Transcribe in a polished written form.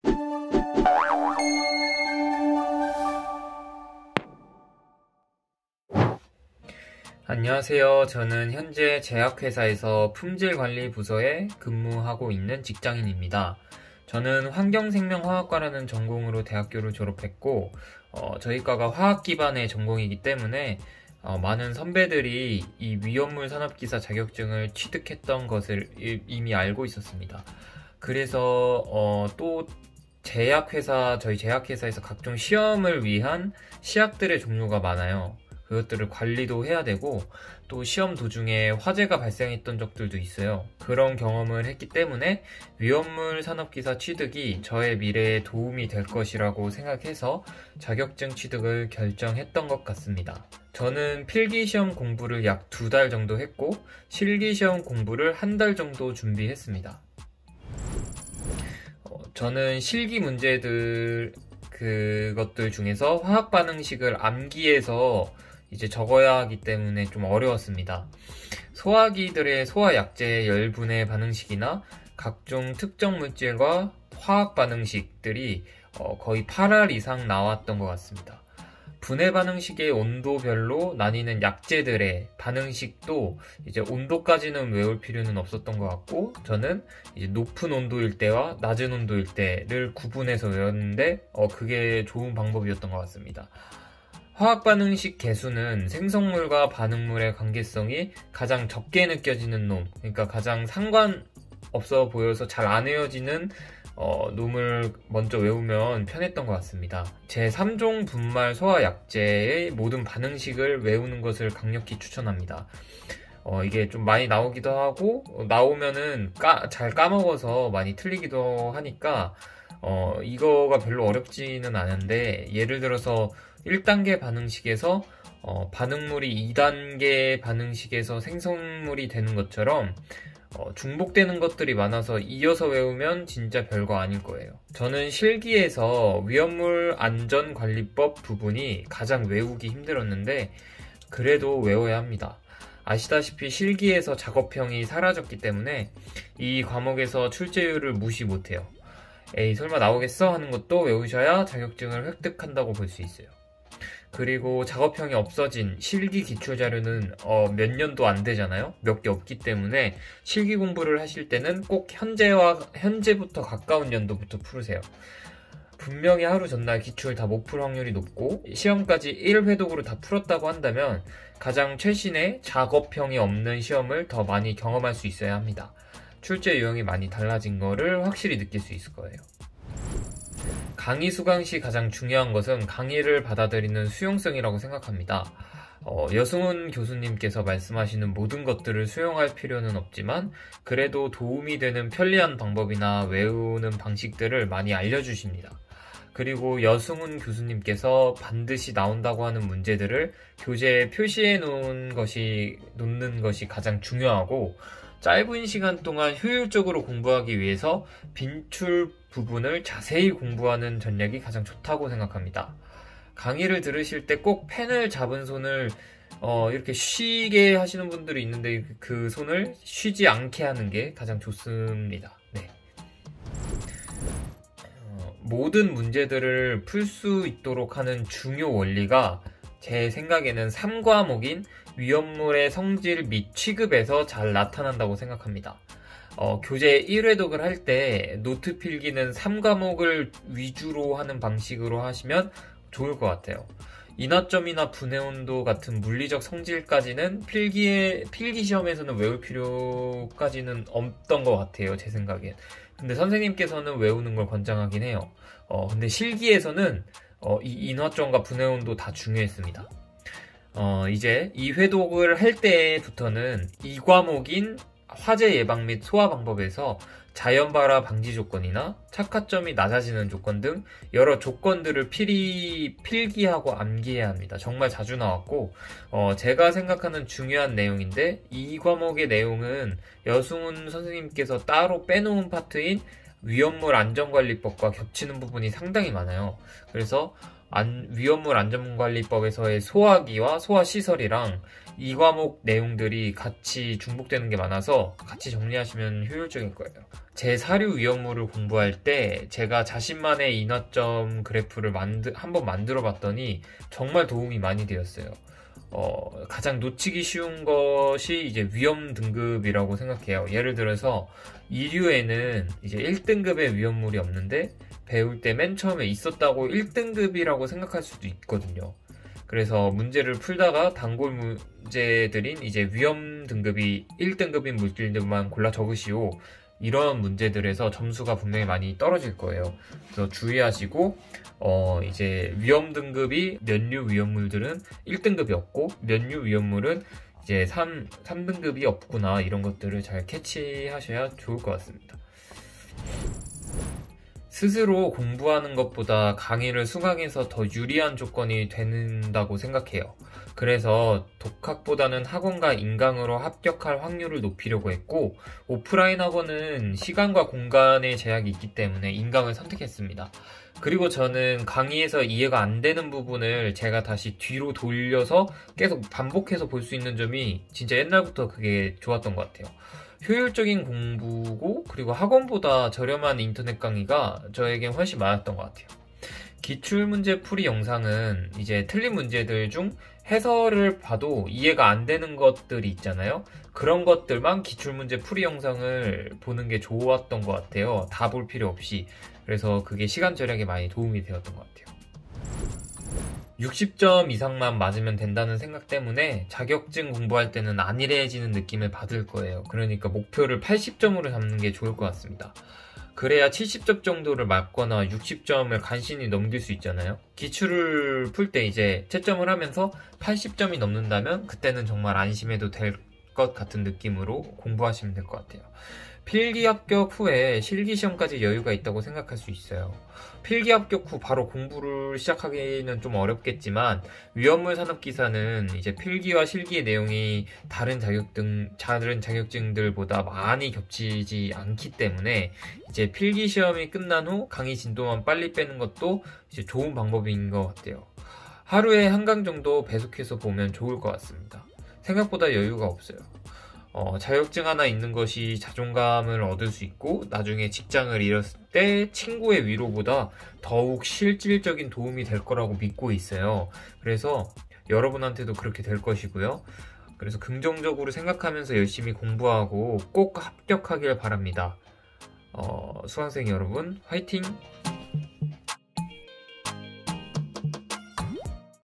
안녕하세요. 저는 현재 제약회사에서 품질관리 부서에 근무하고 있는 직장인입니다. 저는 환경생명화학과라는 전공으로 대학교를 졸업했고 저희 과가 화학 기반의 전공이기 때문에 많은 선배들이 이 위험물 산업기사 자격증을 취득했던 것을 이미 알고 있었습니다. 그래서 또 저희 제약회사에서 각종 시험을 위한 시약들의 종류가 많아요. 그것들을 관리도 해야 되고 또 시험 도중에 화재가 발생했던 적들도 있어요. 그런 경험을 했기 때문에 위험물 산업기사 취득이 저의 미래에 도움이 될 것이라고 생각해서 자격증 취득을 결정했던 것 같습니다. 저는 필기시험 공부를 약 2달 정도 했고 실기시험 공부를 1달 정도 준비했습니다. 저는 실기 문제들 그것들 중에서 화학 반응식을 암기해서 이제 적어야 하기 때문에 좀 어려웠습니다. 소화기들의 소화약제의 열분해 반응식이나 각종 특정 물질과 화학 반응식들이 거의 8할 이상 나왔던 것 같습니다. 분해 반응식의 온도별로 나뉘는 약제들의 반응식도 이제 온도까지는 외울 필요는 없었던 것 같고, 저는 이제 높은 온도일 때와 낮은 온도일 때를 구분해서 외웠는데 그게 좋은 방법이었던 것 같습니다. 화학 반응식 개수는 생성물과 반응물의 관계성이 가장 적게 느껴지는 놈, 그러니까 가장 상관없어 보여서 잘 안 외워지는 놈을 먼저 외우면 편했던 것 같습니다. 제3종 분말 소화약제의 모든 반응식을 외우는 것을 강력히 추천합니다. 이게 좀 많이 나오기도 하고 나오면은 잘 까먹어서 많이 틀리기도 하니까 이거가 별로 어렵지는 않은데, 예를 들어서 1단계 반응식에서 반응물이 2단계 반응식에서 생성물이 되는 것처럼 중복되는 것들이 많아서 이어서 외우면 진짜 별거 아닐 거예요. 저는 실기에서 위험물 안전관리법 부분이 가장 외우기 힘들었는데 그래도 외워야 합니다. 아시다시피 실기에서 작업형이 사라졌기 때문에 이 과목에서 출제율을 무시 못해요. 에이 설마 나오겠어? 하는 것도 외우셔야 자격증을 획득한다고 볼 수 있어요. 그리고 작업형이 없어진 실기 기출자료는 몇 년도 안 되잖아요. 몇 개 없기 때문에 실기 공부를 하실 때는 꼭 현재부터 가까운 연도부터 풀으세요. 분명히 하루 전날 기출 다 못 풀 확률이 높고 시험까지 1회독으로 다 풀었다고 한다면 가장 최신의 작업형이 없는 시험을 더 많이 경험할 수 있어야 합니다. 출제 유형이 많이 달라진 거를 확실히 느낄 수 있을 거예요. 강의 수강 시 가장 중요한 것은 강의를 받아들이는 수용성이라고 생각합니다. 여승훈 교수님께서 말씀하시는 모든 것들을 수용할 필요는 없지만 그래도 도움이 되는 편리한 방법이나 외우는 방식들을 많이 알려주십니다. 그리고 여승훈 교수님께서 반드시 나온다고 하는 문제들을 교재에 표시해 놓는 것이 가장 중요하고, 짧은 시간 동안 효율적으로 공부하기 위해서 빈출 부분을 자세히 공부하는 전략이 가장 좋다고 생각합니다. 강의를 들으실 때 꼭 펜을 잡은 손을 이렇게 쉬게 하시는 분들이 있는데 그 손을 쉬지 않게 하는 게 가장 좋습니다. 네. 모든 문제들을 풀 수 있도록 하는 중요 원리가 제 생각에는 3과목인 위험물의 성질 및 취급에서 잘 나타난다고 생각합니다. 교재 1회독을 할 때 노트 필기는 3과목을 위주로 하는 방식으로 하시면 좋을 것 같아요. 인화점이나 분해온도 같은 물리적 성질까지는 필기 시험에서는 외울 필요까지는 없던 것 같아요, 제 생각엔. 근데 선생님께서는 외우는 걸 권장하긴 해요. 근데 실기에서는 이 인화점과 분해온도 다 중요했습니다. 이제 이 회독을 할 때부터는 이 과목인 화재 예방 및 소화 방법에서 자연 발화 방지 조건이나 착화점이 낮아지는 조건 등 여러 조건들을 필기하고 암기해야 합니다. 정말 자주 나왔고 제가 생각하는 중요한 내용인데, 이 과목의 내용은 여승훈 선생님께서 따로 빼놓은 파트인 위험물 안전관리법과 겹치는 부분이 상당히 많아요. 그래서 위험물 안전관리법에서의 소화기와 소화시설이랑 이 과목 내용들이 같이 중복되는 게 많아서 같이 정리하시면 효율적일 거예요. 제 사료 위험물을 공부할 때 제가 자신만의 인화점 그래프를 한번 만들어 봤더니 정말 도움이 많이 되었어요. 가장 놓치기 쉬운 것이 이제 위험 등급이라고 생각해요. 예를 들어서 이류에는 이제 1등급의 위험물이 없는데 배울 때 맨 처음에 있었다고 1등급이라고 생각할 수도 있거든요. 그래서 문제를 풀다가 단골 문제들인 이제 위험 등급이 1등급인 물질들만 골라 적으시오. 이런 문제들에서 점수가 분명히 많이 떨어질 거예요. 그래서 주의하시고 이제 위험 등급이 면류 위험물들은 1등급이 없고 면류 위험물은 이제 3등급이 없구나, 이런 것들을 잘 캐치하셔야 좋을 것 같습니다. 스스로 공부하는 것보다 강의를 수강해서 더 유리한 조건이 된다고 생각해요. 그래서 독학보다는 학원과 인강으로 합격할 확률을 높이려고 했고, 오프라인 학원은 시간과 공간의 제약이 있기 때문에 인강을 선택했습니다. 그리고 저는 강의에서 이해가 안 되는 부분을 제가 다시 뒤로 돌려서 계속 반복해서 볼 수 있는 점이 진짜 옛날부터 그게 좋았던 것 같아요. 효율적인 공부고, 그리고 학원보다 저렴한 인터넷 강의가 저에겐 훨씬 많았던 것 같아요. 기출문제 풀이 영상은 이제 틀린 문제들 중 해설을 봐도 이해가 안 되는 것들이 있잖아요. 그런 것들만 기출문제 풀이 영상을 보는 게 좋았던 것 같아요. 다 볼 필요 없이. 그래서 그게 시간 절약에 많이 도움이 되었던 것 같아요. 60점 이상만 맞으면 된다는 생각 때문에 자격증 공부할 때는 안일해지는 느낌을 받을 거예요. 그러니까 목표를 80점으로 잡는 게 좋을 것 같습니다. 그래야 70점 정도를 맞거나 60점을 간신히 넘길 수 있잖아요. 기출을 풀 때 이제 채점을 하면서 80점이 넘는다면 그때는 정말 안심해도 될 것 같은 느낌으로 공부하시면 될 것 같아요. 필기 합격 후에 실기 시험까지 여유가 있다고 생각할 수 있어요. 필기 합격 후 바로 공부를 시작하기는 좀 어렵겠지만, 위험물 산업기사는 이제 필기와 실기의 내용이 다른 자격증들보다 많이 겹치지 않기 때문에 이제 필기 시험이 끝난 후 강의 진도만 빨리 빼는 것도 이제 좋은 방법인 것 같아요. 하루에 한 강 정도 배속해서 보면 좋을 것 같습니다. 생각보다 여유가 없어요. 자격증 하나 있는 것이 자존감을 얻을 수 있고, 나중에 직장을 잃었을 때 친구의 위로보다 더욱 실질적인 도움이 될 거라고 믿고 있어요. 그래서 여러분한테도 그렇게 될 것이고요. 그래서 긍정적으로 생각하면서 열심히 공부하고 꼭 합격하길 바랍니다. 수강생 여러분, 화이팅!